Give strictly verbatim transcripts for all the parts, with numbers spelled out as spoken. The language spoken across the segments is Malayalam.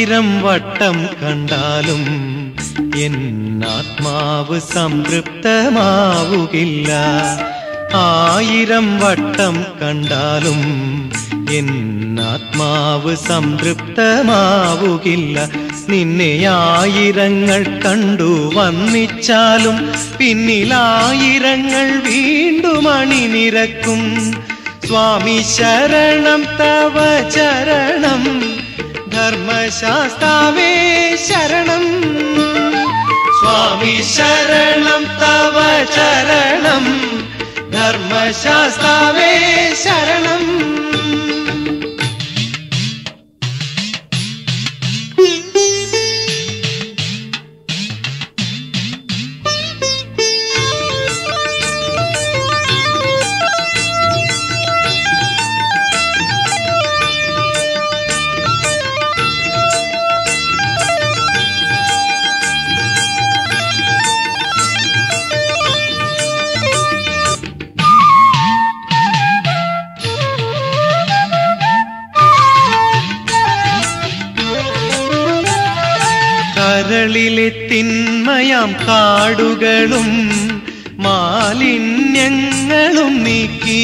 ആയിരം വട്ടം കണ്ടാലും എന്നാത്മാവ് സംതൃപ്തമാവുകില്ല. ആയിരം വട്ടം കണ്ടാലും എന്നാത്മാവ് സംതൃപ്തമാവുകില്ല. നിന്നെ ആയിരങ്ങൾ കണ്ടു വന്നിച്ചാലും പിന്നിലായിരങ്ങൾ വീണ്ടും അണിനിരക്കും. സ്വാമി ശരണം തവ ചരണം, ധർമ്മശാസ്താവേ ശരണം. സ്വാമി ശരണം തവ ചരണം, ധർമ്മശാസ്താവേ ശരണം. കരളിലെ തിന്മയാം കാടുകളും മാലിന്യങ്ങളും നീക്കി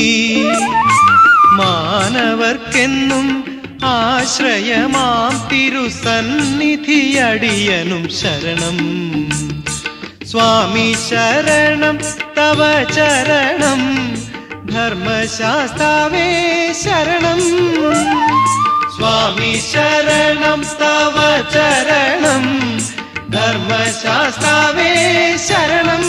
മാനവർക്കെന്നും ആശ്രയമാം തിരുസന്നിധിയടിയനും ശരണം. സ്വാമി ശരണം തവ ചരണം, ധർമ്മശാസ്താവേ ശരണം. സ്വാമി ശരണം തവ ചരണം, ധർമ്മശാസ്താവേ ശരണം.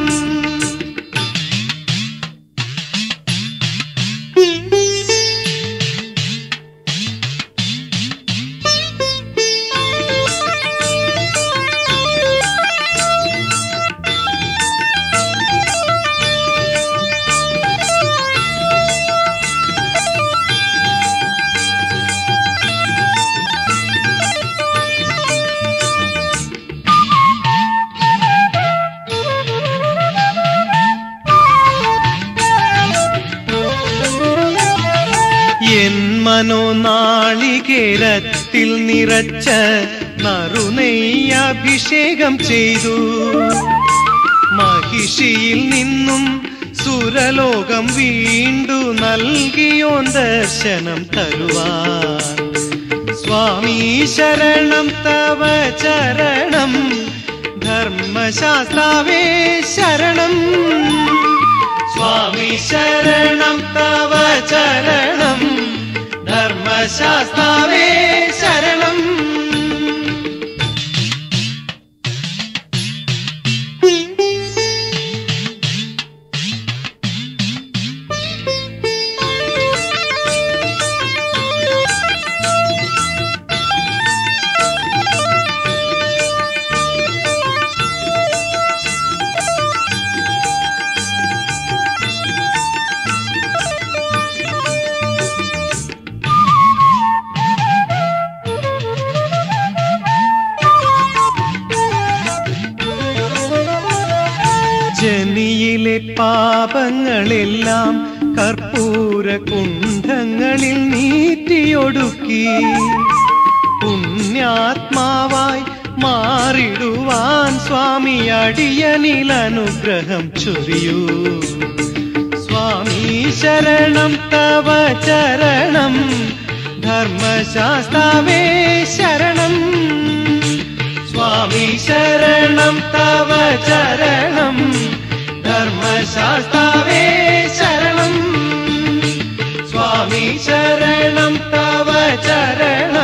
എൻ മനോനാളികേരത്തിൽ നിറച്ച നറുനെയ്യഭിഷേകം ചെയ്തു. മഹിഷിയിൽ നിന്നും സുരലോകം വീണ്ടു നൽകിയോൻ ദർശനം തരുവാൻ. സ്വാമി ശരണം തവ ചരണം, ധർമ്മശാസ്താവേ ശരണം. സ്വാമി ശരണം തവ ചരണം, ധർമ്മശാസ്താവേ ശരണം. ജനിയിലെ പാപങ്ങളെല്ലാം കർപ്പൂര കുണ്ഠങ്ങളിൽ നീറ്റിയൊടുക്കി പുണ്യാത്മാവായി മാറിടുവാൻ സ്വാമി അടിയനിൽ അനുഗ്രഹം ചൊരിയൂ. സ്വാമി ശരണം തവ ചരണം, ധർമ്മശാസ്താവേ ശരണം. സ്വാമി ശരണം തവ ചരണം, ധർമ്മശാസ്താവേ ശരണം. സ്വാമി ശരണം തവ ചരണം,